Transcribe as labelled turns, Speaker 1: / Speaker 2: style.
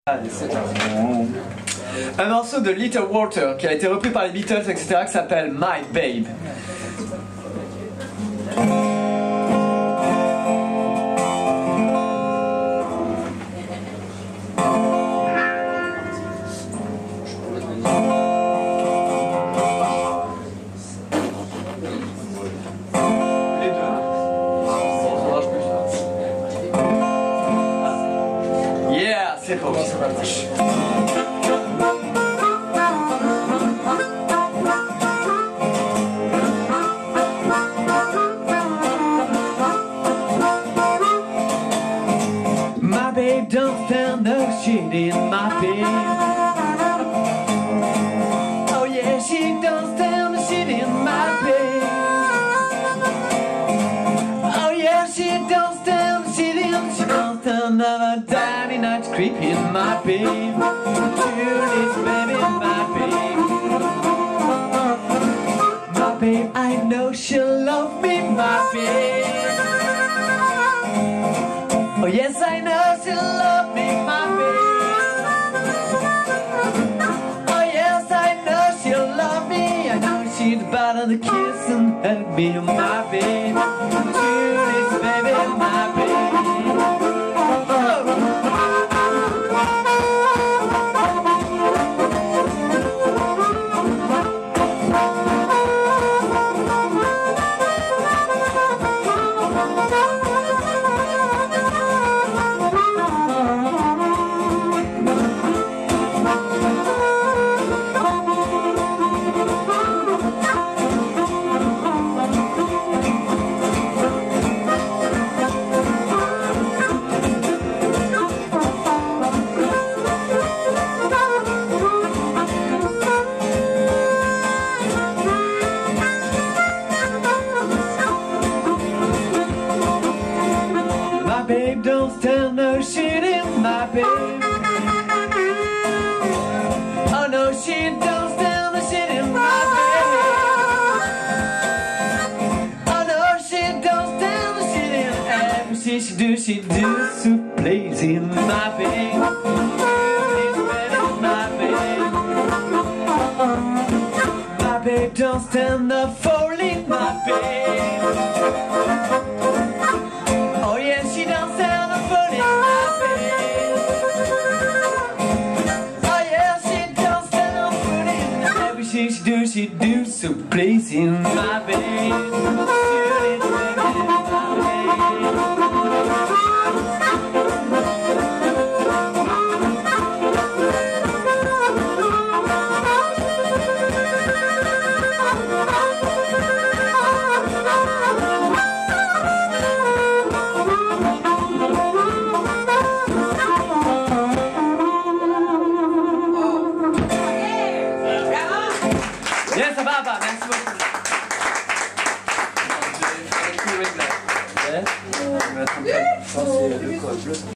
Speaker 1: Un morceau de Little Walter qui a été repris par les Beatles, etc., qui s'appelle My Babe. Yeah, c'est bon. My babe don't stand no shit in my bed. Oh yeah, she don't stand the shit in my bed. Oh yeah, she don't stand the shit in. She don't stand another dime night creep in my babe. Julius, baby, my babe. My babe, I know she'll love me, my babe. Oh yes, I know she'll love me, my babe. Oh yes, I know she'll love me. I know she's about to kiss and hug me, my babe. Julius, baby, my babe. My babe don't stand no shit in my babe. Oh no, she don't stand the shit in my babe. Oh no, she don't stand the shit in everything she do so plays in my babe. She's ready, my babe. My babe don't stand the fall in my babe. Oh yeah, she don't stand the foot in my babe. Oh yeah, she don't stand the foot in everything she do so please in my babe. Shooting baby in my Yes, papa, merci beaucoup.